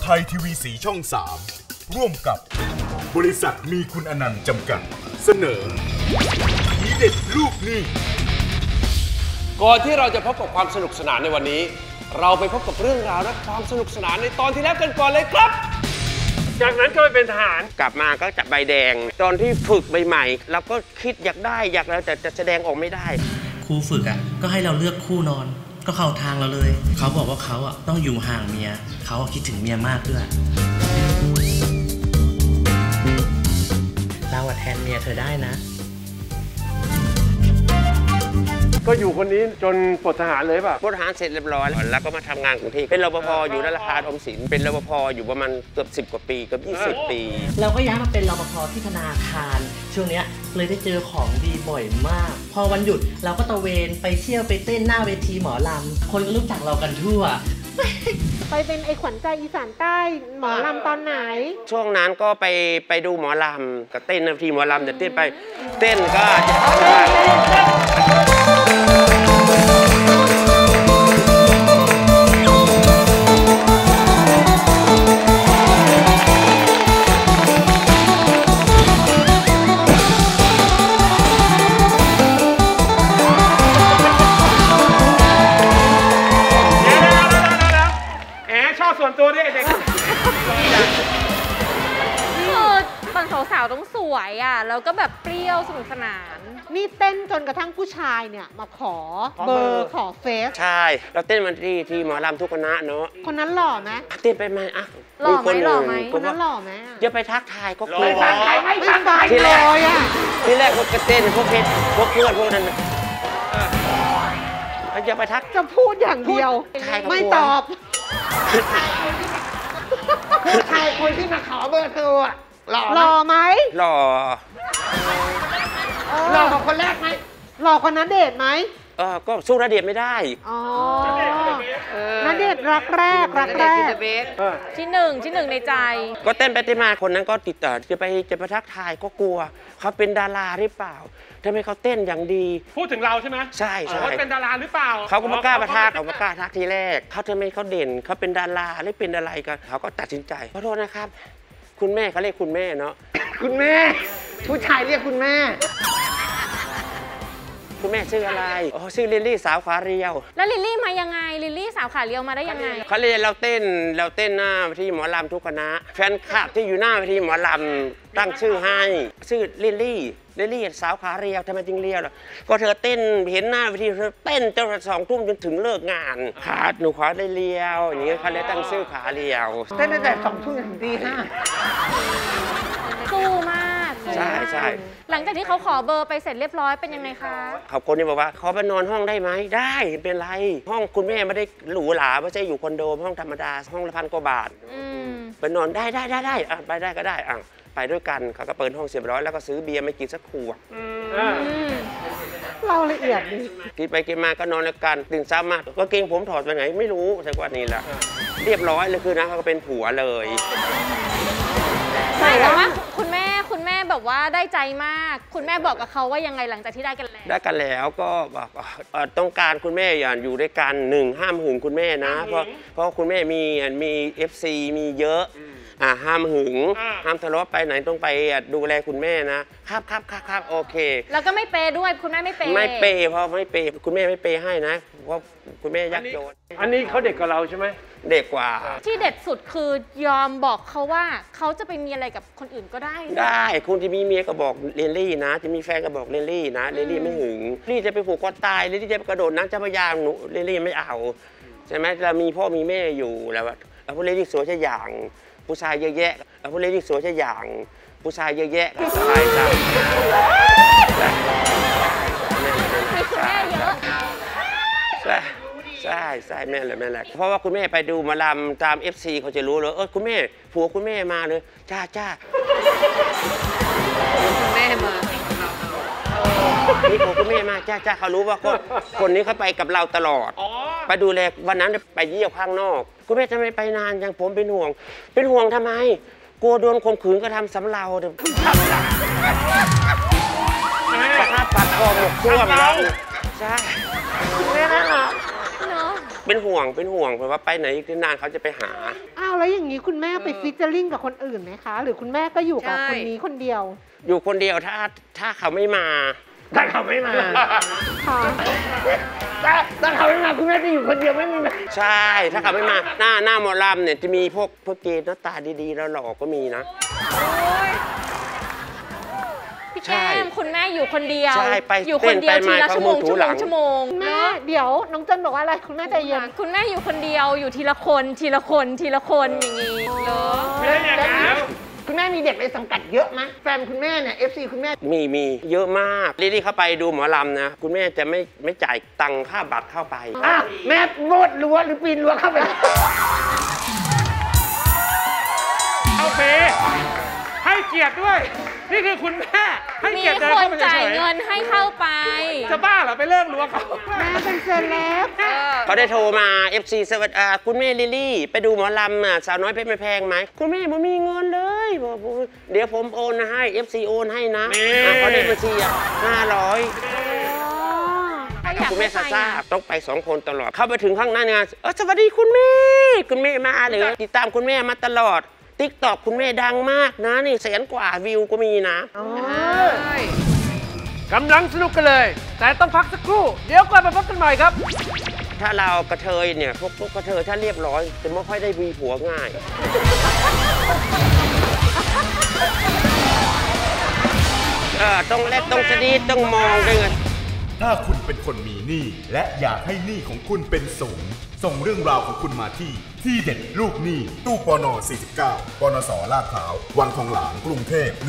ไทยทีวีสีช่อง3ร่วมกับบริษัทมีคุณอนันต์จำกัดเสนอทีเด็ดลูกหนี้ก่อนที่เราจะพบกับความสนุกสนานในวันนี้เราไปพบกับเรื่องราวและความสนุกสนานในตอนที่แล้วกันก่อนเลยครับจากนั้นก็ไปเป็นทหารกลับมาก็จับใบแดงตอนที่ฝึกใหม่ๆเราก็คิดอยากได้อยากแล้วแต่จะแสดงออกไม่ได้ครูฝึกก็ให้เราเลือกคู่นอนก็เข้าทางเราเลยเขาบอกว่าเขาต้องอยู่ห่างเมียเขาคิดถึงเมียมากด้วยเราแทนเมียเธอได้นะก็อยู่คนนี้จนปลดทหารเลยป่ะปลดทหารเสร็จเรียบร้อยแล้วก็มาทำงานกรุงเทพเป็นรปภอยู่ธนาคารออมสินเป็นรปภอยู่ประมาณเกือบ10 กว่าปีเกือบ20 ปีเราก็ย้ายมาเป็นรปภที่ธนาคารช่วงนี้เลยได้เจอของดีบ่อยมากพอวันหยุดเราก็ตะเวนไปเที่ยวไปเต้นหน้าเวทีหมอลำคนก็รู้จักเรากันทั่วไปเป็นไอ้ขวัญใจอีสานใต้หมอลำตอนไหนช่วงนั้นก็ไปดูหมอลำกับเต้นนาทีหมอลำแต่เต้นไปเต้นก็จะส่วนตัวด้วยเด็กตอนสาวๆต้องสวยแล้วก็แบบเปรี้ยวสนุกสนานนี่เต้นจนกระทั่งผู้ชายเนี่ยมาขอเบอร์ขอเฟซใช่เราเต้นมาที่หมอลำทุกคณะเนาะคนนั้นหล่อไหมเต้นไปไหมหล่อไหมคนนั้นหล่อไหมอย่าไปทักทายก็ไม่ทักทายไม่ทักทายเลยที่แรกพวกเต้นพวกเพชรพวกเพื่อนพวกนั้นอย่าไปทักจะพูดอย่างเดียวไม่ตอบผู้ชายคนที่มาขอเบอร์เธอหล่อไหมหล่อกับคนแรกไหมหล่อกว่าณเดชน์ไหมก็สู้ณเดชน์ไม่ได้ณเดชน์รักแรกที่หนึ่งในใจก็เต้นไปเต้นมาคนนั้นก็ติดต่อจะไปทักทายก็กลัวเขาเป็นดาราหรือเปล่าทำไมเขาเต้นอย่างดีพูดถึงเราใช่ไหมใช่เขาเป็นดาราหรือเปล่าเขาก็ไม่กล้ามาทักเขาไม่กล้าทักทีแรกเขาทำไมเขาเด่นเขาเป็นดาราหรือเป็นอะไรกันเขาก็ตัดสินใจขอโทษนะครับคุณแม่เขาเรียกคุณแม่เนาะคุณแม่ผู้ชายเรียกคุณแม่คุณแม่ชื่ออะไรชื่อลิลลี่สาวขาเรียวแล้วลิลลี่มายังไงลิลลี่สาวขาเรียวมาได้ยังไงเขาเรียนเราเต้นหน้าเวทีหมอลำทุกคณะแฟนคลับที่อยู่หน้าเวทีหมอลำตั้งชื่อให้ชื่อลิลลี่สาวขาเรียวทำไมจึงเรียวล่ะก็เธอเต้นเห็นหน้าเวทีเธอเต้นจน2 ทุ่มจนถึงเลิกงานขาหนูขอได้เรียวอย่างนี้เขาเลยตั้งชื่อขาเรียวเต้นตั้งแต่2 ทุ่มถึงตี 5 สู้มากใช่หลังจากที่เขาขอเบอร์ไปเสร็จเรียบร้อยเป็นยังไงคะเขาคนนี้บอกว่าขอไปนอนห้องได้ไหมได้เป็นไรห้องคุณแม่ไม่ได้หรูหราไม่ใช่อยู่คอนโดห้องธรรมดาห้องละ1,000 กว่าบาทไปนอนได้ไปได้ก็ได้ไปด้วยกันเขาก็เปิดห้อง100แล้วก็ซื้อเบียร์มากินสักขวดเราละเอียดดิกินไปกินมาก็นอนแล้วกันตื่นเช้ามาก็เกงผมถอดไปไหนไม่รู้แต่ว่านี่แหละเรียบร้อยเลยคือนะเขาก็เป็นผัวเลยใช่แต่ว่าคุณแม่แบบว่าได้ใจมากคุณแม่บอกกับเขาว่ายังไงหลังจากที่ได้กันแล้วก็บอกต้องการคุณแม่อย่างอยู่ด้วยกัน1ห้ามหึงคุณแม่นะเพราะคุณแม่มี FC มีเยอะห้ามหึงห้ามทะเลาะไปไหนต้องไปดูแลคุณแม่นะครับโอเคแล้วก็ไม่เปย์ด้วยคุณแม่ไม่เปย์เพราะไม่เปย์คุณแม่ไม่เปย์ให้นะเพราะคุณแม่ยากจนอันนี้เขาเด็กกว่าเราใช่ไหมเด็กกว่าที่เด็ดสุดคือยอมบอกเขาว่าเขาจะไปมีอะไรกับคนอื่นก็ได้คุณจะมีเมียก็บอกเรนลี่นะจะมีแฟนก็บอกเรนลี่นะเรนลี่ไม่หึงลี่จะไปผูกคอตายเรนลี่จะไปกระโดดน้ำเจ้าพระยาหนูเรนลี่ไม่เอาใช่ไหมเรามีพ่อมีแม่อยู่แล้วพวกเรนลี่สวยใช่อย่างผู้ชายเยอะแยะพวกเรนลี่สวยใช่อย่างผู้ชายเยอะแยะสบายใจมีคุณแม่เยอะใช่แม่แหละเพราะว่าคุณแม่ไปดูมาลำตาม FC เขาจะรู้เลยคุณแม่ผัวคุณแม่มาเลยจ้าคุณแม่มานี่ผัวคุณแม่มาจ้าเขารู้ว่าคนนี้เขาไปกับเราตลอดไปดูแลวันนั้นไปเยี่ยวข้างนอกคุณแม่ทำไมไปนานยังผมเป็นห่วงทำไมกลัวโดนข่มขืนก็ทำสำเราสภาพปากคอหมกช่วงแล้วใช่คุณแม่น่ารักเนาะเป็นห่วงเพราะว่าไปไหนนานเขาจะไปหาอ้าวแล้วอย่างนี้คุณแม่ไปฟีเจอริ่งกับคนอื่นไหมคะ หรือคุณแม่ก็อยู่กับคนนี้คนเดียวอยู่คนเดียวถ้าเขาไม่มาถ้าเขาไม่มาค่ะถ้าเขาไม่มาคุณแม่จะอยู่คนเดียวไม่มีใช่ถ้าเขาไม่มาหน้าหมอลำเนี่ยจะมีพวกเกย์หน้าตาดีๆแล้วหล่อก็มีนะพี่แก้มคุณแม่อยู่คนเดียวใช่ไปอยู่คนเดียวเต้นไปทีละมาชั่วโมงเขามือถูหลังชั่วโมงคุณแม่เนาะเดี๋ยวน้องเจนบอกว่าอะไรคุณแม่ใจเย็นคุณแม่อยู่คนเดียวอยู่ทีละคนอย่างนี้เหรอไม่ได้อย่างนั้นคุณแม่มีเด็กในสังกัดเยอะไหมแฟนคุณแม่เนี่ย FC คุณแม่มีเยอะมากลี่เข้าไปดูหมอลำนะคุณแม่จะไม่จ่ายตังค่าบัตรเข้าไปแม่โบดรั้วหรือปีนรั้วเข้าไปเอาเปให้เกียรติด้วย นี่คือคุณแม่ให้มีเกียรติเดินคนเข้าไปจ่ายเฉยเงินให้เข้าไปๆจะบ้าเหรอไปเลิกรั้วเขาแม่เป็นเซเลบเขาได้โทรมา FC สวัสดีคุณแม่ลิลลี่ไปดูหมอลำสาวน้อยเพชรไม่แพงไหมคุณแม่ผมมีเงินเลยบอกเดี๋ยวผมโอนให้ FC โอนให้นะเขาได้บัญชี500คุณแม่ซ่าต้องไป2 คนตลอดเข้าไปถึงข้างหน้างานสวัสดีคุณแม่มาเลยติดตามคุณแม่มาตลอดติ๊กต็อกคุณแม่ดังมากนะนี่100,000 กว่าวิวก็มีนะกำลังสนุกกันเลย แต่ต้องพักสักครู่เดี๋ยวกลับมาพบกันใหม่ครับถ้าเรากระเทยเนี่ยพวกกระเทยถ้าเรียบร้อยจะไม่ค่อยได้มีผัวง่ายต้องเล็ดต้องสดีต้องมองด้วยไงถ้าคุณเป็นคนมีหนี้และอยากให้หนี้ของคุณเป็นศูนย์ส่งเรื่องราวของคุณมาที่เด็ดลูกหนี้ตู้ปน49ปนสลาดพร้าววังทองหลางกรุงเทพ10310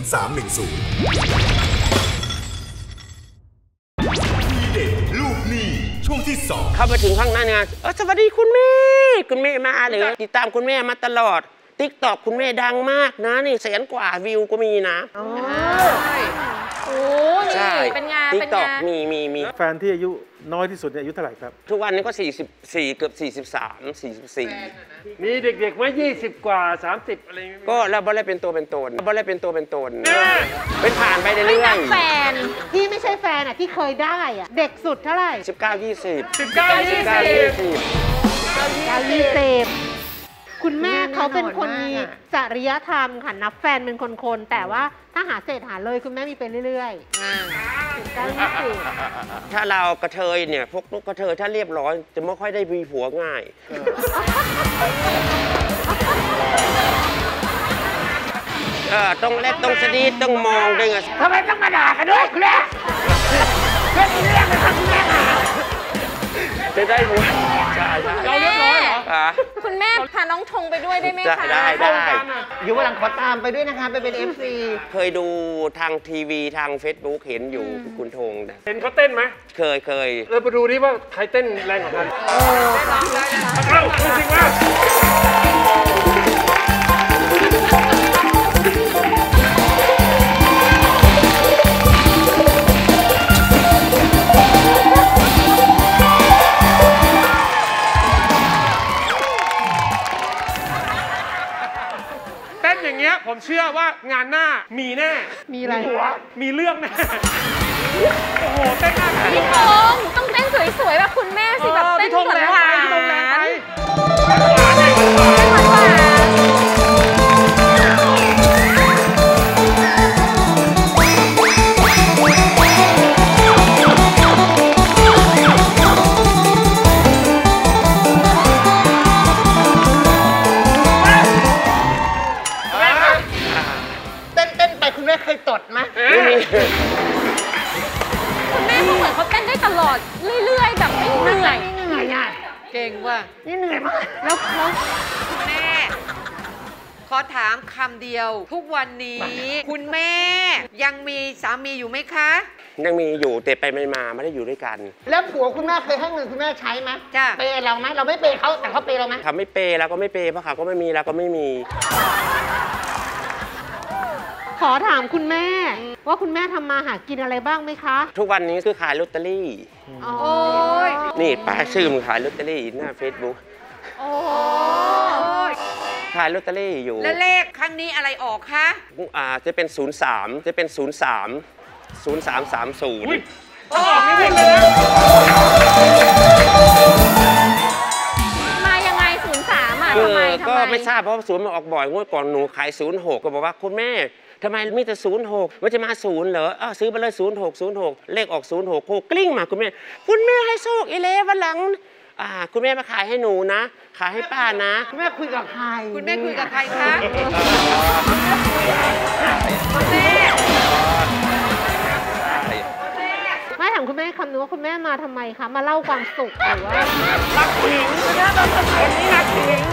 ทีเด็ดลูกหนี้ช่วงที่2 เข้าไปถึงข้างหน้างานสวัสดีคุณแม่มาเลยติดตามคุณแม่มาตลอดติ๊กต็อกคุณแม่ดังมากนะนี่100,000 กว่าวิวก็มีนะโอ้นี่เป็นไงติ๊กต็อกมีแฟนที่อายุน้อยที่สุดเนี่ยอายุเท่าไหร่ครับทุกวันนี้ก็44เกือบ43 44 มีเด็กๆมา20 กว่า 30 อะไรอย่างเงี้ยก็เราไม่ได้เป็นตัวเป็นตนเป็นผ่านไปเรื่อยแฟนที่ไม่ใช่แฟนอ่ะที่เคยได้อ่ะเด็กสุดเท่าไหร่ 19 20 คุณแม่เขาเป็นคนมีจริยธรรมค่ะนับแฟนเป็นคนๆแต่ว่าถ้าหาเศษหาเลยคุณแม่มีไปเรื่อยๆถ้าเรากระเทยเนี่ยพวกกระเทยถ้าเรียบร้อยจะไม่ค่อยได้มีผัวง่ายต้องเล็ดต้องสดีต้องมองด้วยไงทำไมต้องมาด่ากันด้วยคุณแม่เรื่องนี้เลยครับคุณแม่จะได้ผัวเราเรียบร้อยเหรอคุณแม่พาน้องธงไปด้วยได้ไหมคะได้อยู่วันหลังขอตามไปด้วยนะคะไปเป็น FC เคยดูทางทีวีทาง Facebook เห็นอยู่คุณธงนะเห็นเขาเต้นไหมเคยเราไปดูดิว่าใครเต้นแรงกว่ากันเอาจริงว่าอย่างเงี้ยผมเชื่อว่างานหน้ามีแน่มีอะไรมีเรื่องแน่โอ้โหเต้นหน้าพี่ธงต้องเต้นสวยๆแบบคุณแม่สิแบบเต้นหวานๆคุณแม่เคยตดไหมไม่มีคุณแม่เขาเหมือนเขาเต้นได้ตลอดเรื่อยๆแบบไม่เหนื่อยอ่ะเก่งว่ะนี่เหนื่อยมากแล้วคุณแม่ขอถามคำเดียวทุกวันนี้คุณแม่ยังมีสามีอยู่ไหมคะยังมีอยู่แต่ไปไม่มาไม่ได้อยู่ด้วยกันแล้วผัวคุณแม่เคยให้เงินคุณแม่ใช้ไหมจ้ะเปย์เราไหมเราไม่เปย์เขาแต่เขาเปย์เราไหมเขาไม่เปย์เราก็ไม่เปย์เพราะเขาก็ไม่มีเราก็ไม่มีขอถามคุณแม่ว่าคุณแม่ทำมาหากินอะไรบ้างไหมคะทุกวันนี้คือขายลอตเตอรี่นี่ป้าชื่อมันขายลอตเตอรี่หน้า Facebook ขายลอตเตอรี่อยู่แล้วเลขครั้งนี้อะไรออกคะจะเป็น03จะเป็น03 0330 ถ้าออกไม่ผิดเลยนะทำไมก็ไม่ทราบเพราะศูนย์มาออกบ่อยงวดก่อนหนูขาย06ก็บอกว่าคุณแม่ทำไมมีแต่06มันจะมา0เหรอซื้อไปเลย06เลขออก06โคกลิ้งมาคุณแม่ให้โชคอีเล่วันหลังคุณแม่มาขายให้หนูนะขายให้ป้านะแม่คุยกับใครคุณแม่คุยกับใครคะคุณแม่ไม่ถามคุณแม่คำนึงว่าคุณแม่มาทำไมคะ มาเล่าความสุขหรือว่ารักผิงคนนี้รักผิง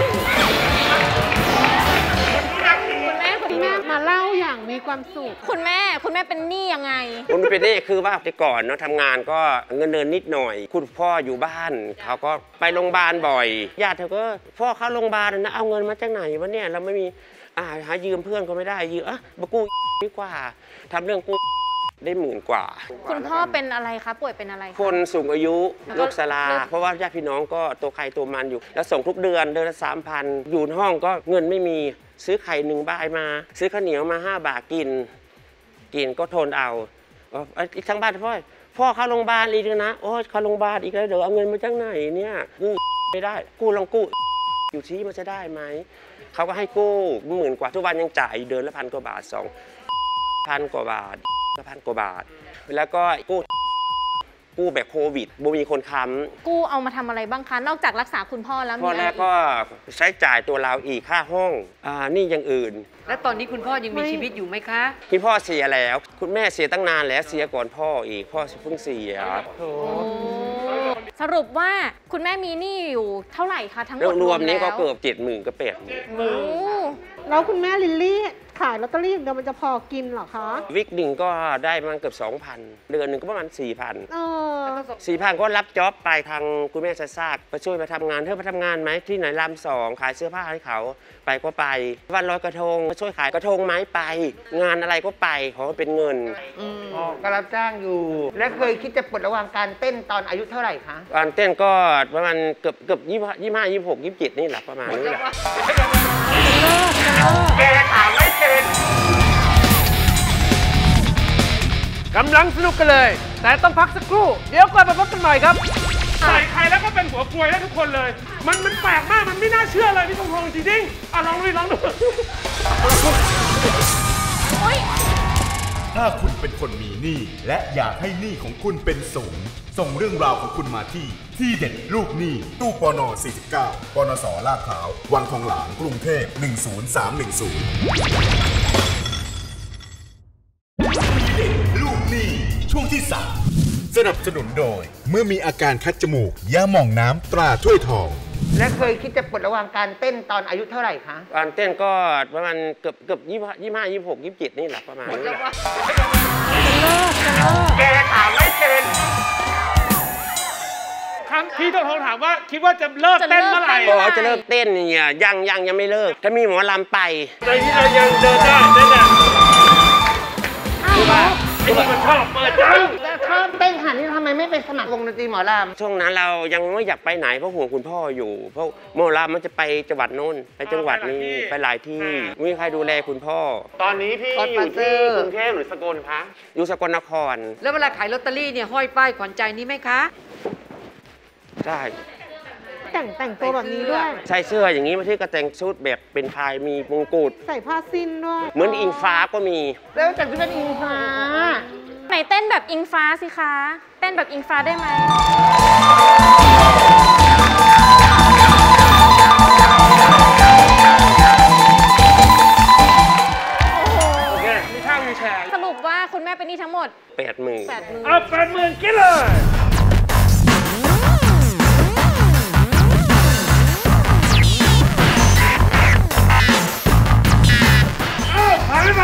คุณแม่มาเล่าอย่างมีความสุขคุณแม่เป็นหนี้ยังไงคุณเป็นนี่คือว่าแต่ก่อนเนาะทำงานก็เงินเดือนนิดหน่อย คุณพ่ออยู่บ้านเขาก็ไปโรงพยาบาลบ่อยญาติเธอก็พ่อเข้าโรงพยาบาลนะเอาเงินมาจากไหนวะเนี่ยเราไม่มีหายืมเพื่อนก็ไม่ได้ยืมมากู้ดีกว่าทำเรื่องกู้ได้10,000 กว่าคุณพ่อเป็นอะไรคะป่วยเป็นอะไรคะคนสูงอายุแล้วก็โรคชราเพราะว่าญาติพี่น้องก็ตัวใครตัวมันอยู่ แล้วส่งทุกเดือนละ3,000อยู่ห้องก็เงินไม่มีซื้อไข่1 ใบมาซื้อข้าวเหนียวมา5 บาทกินก็ทนเอาอีกทั้งบ้านพ่อเข้าโรงพยาบาลอีกนะโอ้เข้าโรงพยาบาลอีกแล้วเดี๋ยวเอาเงินมาจากไหนเนี่ยกู้ไม่ได้กู้ลองกู้อยู่ที่มันจะได้ไหมเขาก็ให้กู้10,000 กว่าทุกวันยังจ่ายเดือนละ1,000 กว่าบาท2,000 กว่าบาทก็1,000 กว่าบาทแล้วก็กู้แบบโควิดบ่มีคนค้ำกู้เอามาทำอะไรบ้างคะ นอกจากรักษาคุณพ่อแล้วมีพ่ออะไรแรกก็ใช้จ่ายตัวเราอีกค่าห้องนี่อย่างอื่นแล้วตอนนี้คุณพ่อยังมีชีวิตอยู่ไหมคะคุณพ่อเสียแล้วคุณแม่เสียตั้งนานแล้วเสียก่อนพ่ออีกพ่อเพิ่งเสียสรุปว่าคุณแม่มีหนี้อยู่เท่าไหร่คะทั้งหมดรวมนี้ก็แล้วเกือบ70,000 ก็80,000 โอ้แล้วคุณแม่ลิลลี่ขายลอตเตอรี่อย่างเดียวมันจะพอกินเหรอคะวิกหนึ่งก็ได้มันเกือบ 2,000 เดือนหนึ่งก็ประมาณ 4,000 4,000 ก็รับจ็อบไปทางคุณแม่ซากไปช่วยไปทำงานเธอไปทำงานไหมที่ไหนราม2ขายเสื้อผ้าให้เขาไปก็ไปวันลอยกระทงมาช่วยขายกระทงไม้ไป งานอะไรก็ไปขอเป็นเงินก็รับจ้างอยู่ และเคยคิดจะปลดระวางการเต้นตอนอายุเท่าไหร่คะการเต้นก็ประมาณเกือบ25 26 27นี่แหละประมาณนี้แหละแกถามไม่เป็นกำลังสนุกกันเลย แต่ต้องพักสักครู่ เดี๋ยวกลับมาพบกันใหม่ครับ ใส่ใครแล้วก็เป็นหัวกลวยแล้วทุกคนเลย มันแปลกมาก มันไม่น่าเชื่อเลยพี่ทงจริงๆลองดูถ้าคุณเป็นคนมีหนี้และอยากให้หนี้ของคุณเป็นศูนย์ส่งเรื่องราวของคุณมาที่เด็ดลูกหนี้ตู้ปน49ปนสลาดพร้าววังทองหลางกรุงเทพ10310ลูกหนี้ช่วงที่3สนับสนุนโดยเมื่อมีอาการคัดจมูกยาหม่องน้ำตราถ้วยทองและเคยคิดจะปลดระวางการเต้นตอนอายุเท่าไหร่คะการเต้นก็ประมาณเกือบ25 26 27นี่แหละประมาณนี้แหละแกถามไม่เป็นพี่ต้องถามว่าคิดว่าจะเลิกเต้นเมื่อไหร่บอกจะเลิกเต้นเนี่ยยังไม่เลิกถ้ามีหมอลำไปในที่เรายังเดินได้เต้นได้คือว่าไอ้ที่มันชอบเปิดจังแล้วชอบเต้นขนาดนี้ทำไมไม่ไปสมัครวงดนตรีหมอลำช่วงนั้นเรายังไม่อยากไปไหนเพราะห่วงคุณพ่ออยู่เพราะหมอลำมันจะไปจังหวัดโน้นไปจังหวัดนี้ไปหลายที่ไม่มีใครดูแลคุณพ่อตอนนี้พี่อยู่ที่กรุงเทพหรือสกลคะอยู่สกลนครแล้วเวลาขายลอตเตอรี่เนี่ยห้อยป้ายขวัญใจนี้ไหมคะใช่แต่งตัวแบบนี้ด้วยใส่เสื้ออย่างนี้มาที่กระแต่งชุดแบบเป็นพายมีมงกุฎใส่ผ้าสิ้นด้วยเหมือนอิงฟ้าก็มีแล้วจากที่เป็นอิงฟ้าไหนเต้นแบบอิงฟ้าสิคะ เต้นแบบอิงฟ้าได้ไหมโอเคมีท่าวีลแชร์สรุปว่าคุณแม่เป็นหนี้ทั้งหมด 80,000 80,000 เอา80,000กินเลยผ่าน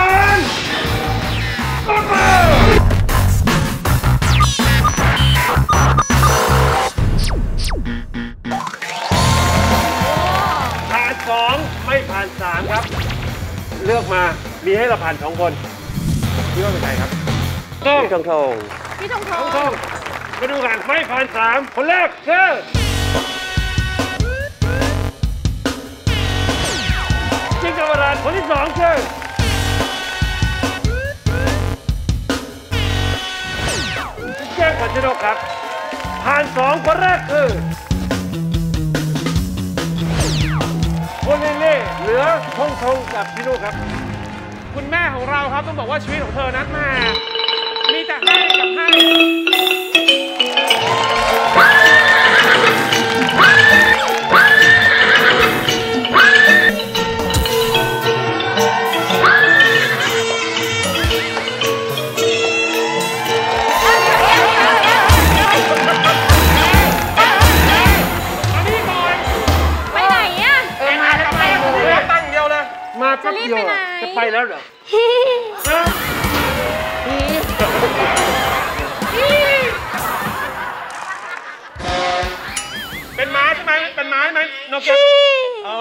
2ไม่ผ่าน3ครับ เลือกมามีให้เราผ่าน2คนคิดว่าเป็นใครครับต้องพี่ทงทงพี่ทงทต้องงมาดูกันไม่ผ่าน3คนแรกคือจิงกวราชคนที่2คือแจ้งขวัญชนกครับผ่าน2คนแรกคือคคุณลิลลี่เหลือทงทงกับพี่นุครับคุณแม่ของเราครับต้องบอกว่าชีวิตของเธอนั้นแม่มีแต่ให้กับให้มาแป๊บเดียวจะไปแล้วเหรอเป็นม้าใช่ไหมเป็นม้าไหมโนเกียอ๋อ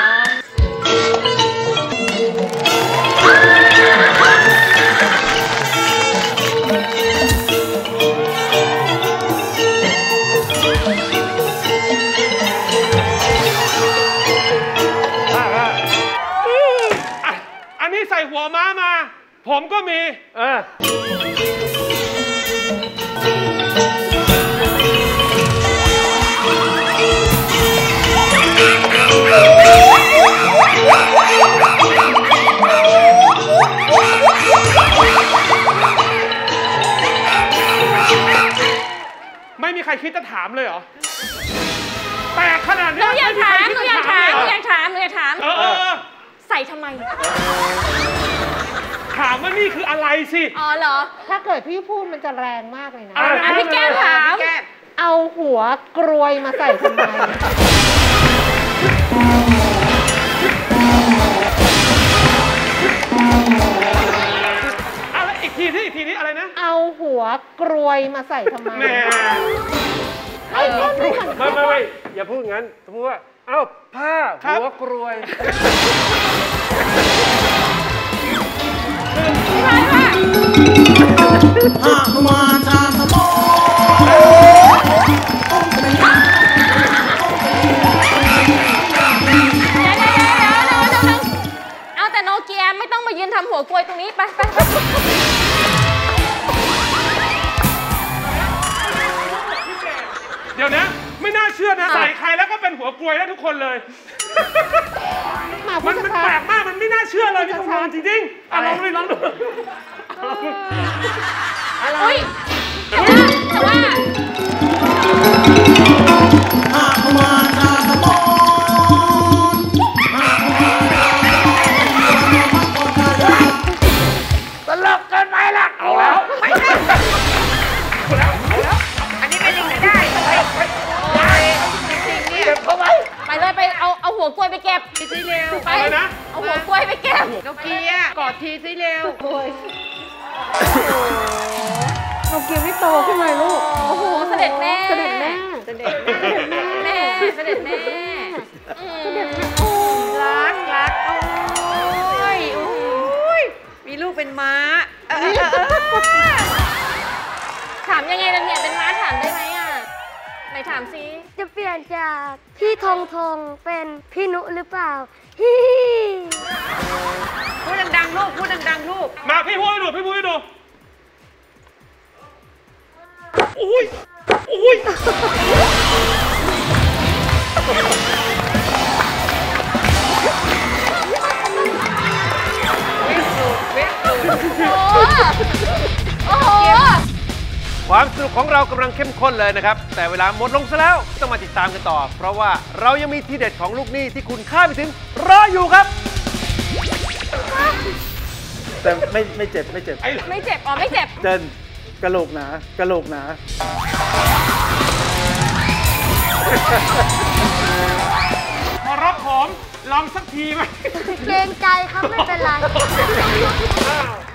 ใส่หัวม้ามาผมก็มีไม่มีใครคิดจะถามเลยเหรอแปลกขนาดนี้หนูอยากถามใส่ทำไมถามว่านี่คืออะไรสิอ๋อเหรอถ้าเกิดพี่พูดมันจะแรงมากเลยนะพี่แก้มถามเอาหัวกรวยมาใส่ทำไมอะไรอีกทีนี้อะไรนะเอาหัวกรวยมาใส่ทำไมเอาหัวกรวยไม่อย่าพูดงั้นพูดว่าเอาผ้าหัวกรวยผ้ามาทางสมองเอาแต่โนเกียไม่ต้องมายืนทำหัวกลวยตรงนี้ไปเดี๋ยวนะไม่น่าเชื่อนะใส่ใครแล้วก็เป็นหัวกลวยได้ทุกคนเลยมันแปลกมากมันไม่น่าเชื่อเลยพี่ทงทงจริงๆลองดูอะไรแต่ว่ามาทางสมองตลกเกินไปละเอาแล้วอันนี้เป็นยังไงได้จริงเนี่ยไปเลยไปเอาหัวกล้วยไปเก็บทีซิเร็วไปนะเอาหัวกล้วยไปเก็บโนเกียกอดทีซิเร็วโนเกียไม่โตขึ้นเลยลูกโอ้โหเสด็จแม่รักโอ้ยมีลูกเป็นม้าถามยังไงล่ะเนี่ยเป็นม้าถามได้ไหมอ่ะไหนถามซิจะเปลี่ยนจากพี่ทงทงเป็นพี่นุหรือเปล่าพูดดังๆลูกพูดดังๆลูกมาพี่พูดให้ดูอุ้ยโอ้โหความสนุกของเรากำลังเข้มข้นเลยนะครับแต่เวลาหมดลงซะแล้วต้องมาติดตามกันต่อเพราะว่าเรายังมีทีเด็ดของลูกหนี้ที่คุณคาดไม่ถึงรออยู่ครับแต่ไม่เจ็บอ๋อไม่เจ็บเจนกระโหลกหนาพอรับผมลองสักทีไหมเกรงใจครับไม่เป็นไร